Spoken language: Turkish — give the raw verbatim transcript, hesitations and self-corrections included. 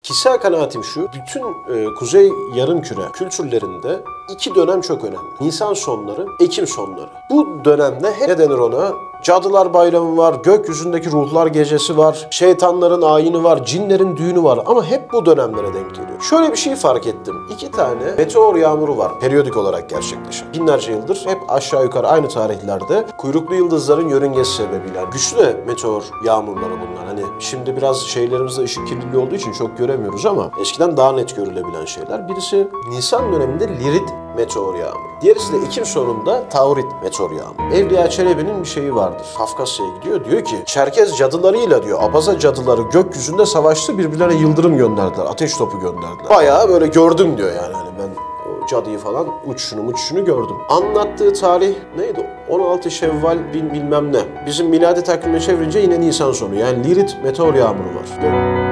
Kişisel kanaatim şu, bütün e, Kuzey Yarımküre kültürlerinde iki dönem çok önemli. Nisan sonları, Ekim sonları. Bu dönemde hep ne denir ona? Cadılar Bayramı var, gökyüzündeki ruhlar gecesi var, şeytanların ayini var, cinlerin düğünü var ama hep bu dönemlere denk geliyor. Şöyle bir şey fark ettim. İki tane meteor yağmuru var periyodik olarak gerçekleşen. Binlerce yıldır hep aşağı yukarı aynı tarihlerde kuyruklu yıldızların yörüngesi sebebiyle. Güçlü de meteor yağmurları bunlar. Hani şimdi biraz şeylerimizde ışık kirliliği olduğu için çok göremiyoruz ama eskiden daha net görülebilen şeyler. Birisi Nisan döneminde Lirit meteor yağmuru. Diğerisi de Ekim sonunda Taurit meteor yağmuru. Evliya Çelebi'nin bir şeyi vardır. Kafkasya'ya gidiyor. Diyor ki Çerkez cadılarıyla diyor Abaza cadıları gökyüzünde savaştı, birbirlerine yıldırım gönderdiler. Ateş topu gönderdiler. Bayağı böyle gördüm diyor yani. Hani ben o cadıyı falan uçuşunu uçuşunu gördüm. Anlattığı tarih neydi? on altı Şevval bin bilmem ne. Bizim miladi takvime çevirince yine Nisan sonu. Yani Lirit meteor yağmuru var.